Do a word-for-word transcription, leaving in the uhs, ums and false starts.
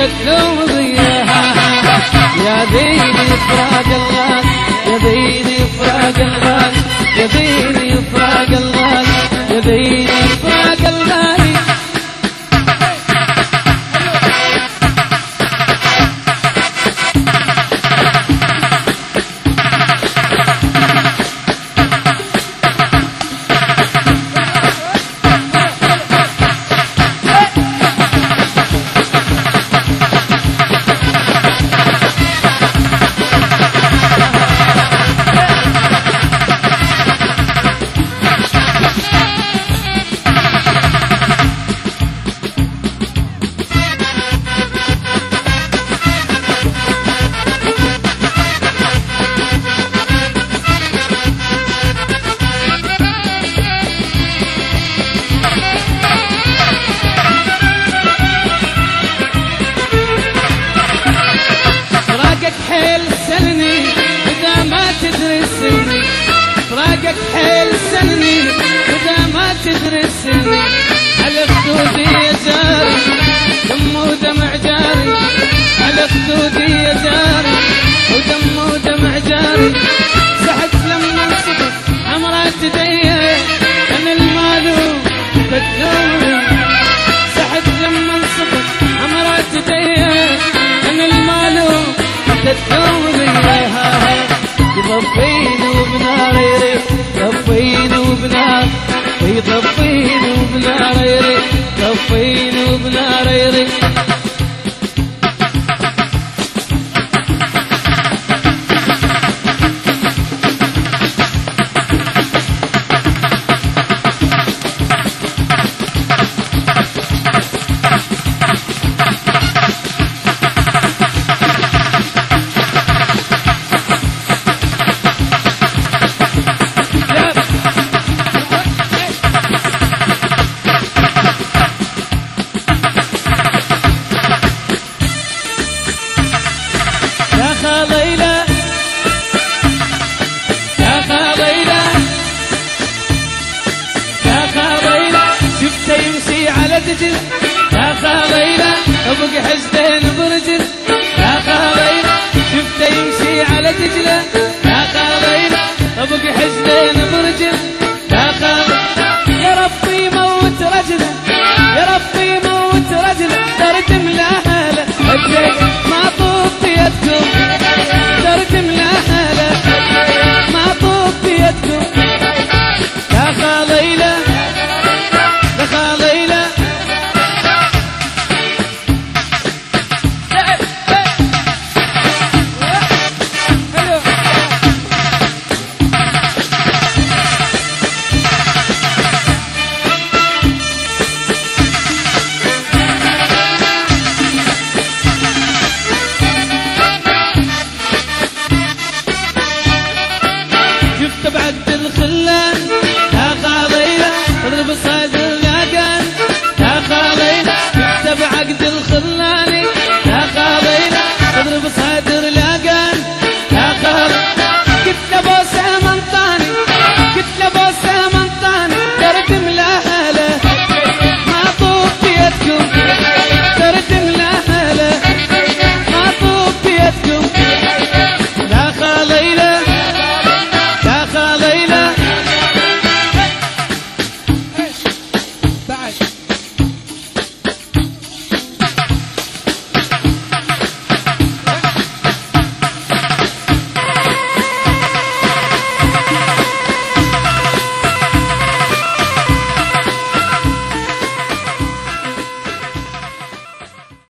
تلوم ضياها يا ديني فراق الغالي يا ديني فراق الغالي يا ديني فراق الغالي يا ديني فراق الغالي حيل سلني إذا ما تدرسني فراقك حيل سلني إذا ما تدرسني على خدودي يا جاري دم ودمع جاري على خدودي يا جاري ودم ودمع جاري سحت لما انصبت عمرات ديه أنا المالوم بدوري سحت لما انصبت عمرات ديه أنا المالوم تدوم ضياها يطفين وبنار طفين وبنار يطفين وبنار طفين وبنار خليلة يا خليلة يا خليلة شفته يمشي على دجل يا خليلة ابق حزته